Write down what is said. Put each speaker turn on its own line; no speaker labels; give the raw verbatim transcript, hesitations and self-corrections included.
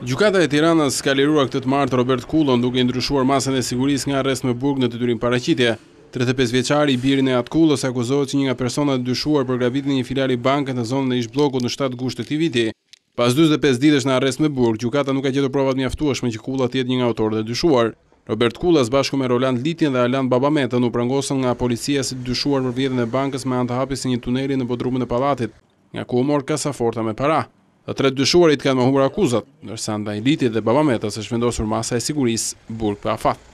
Gjykata e Tiranës ka liruar këtë të martë Robert Kullon duke ndryshuar masën e sigurisë nga arrest me burg në detyrim paraqitje. tridhjetë e pesë vjeçari i birin e Atkullës akuzohet që një nga personat e dyshuar për gravitin e një filiali banke në zonën e ish bllokut në shtatë gusht të këtij viti. Pas dyzet e pesë ditësh në arrest me burg, gjykata nuk ka gjetur provat mjaftueshme që Kulla të jetë një nga autorët e dyshuar. Robert Kulla bashkë me Roland Litjen dhe Alan Babametën u prangosën nga policia si të dyshuar për vjedhjen e bankës me anë të hapjes së një tuneli në bodrumin e pallatit, nga ku u mor kasaforta me para. Të tre dyshuarit kanë mohuar akuzat, ndërsa ndaj Litit dhe Babametës është vendosur masa e sigurisë burg pa afat.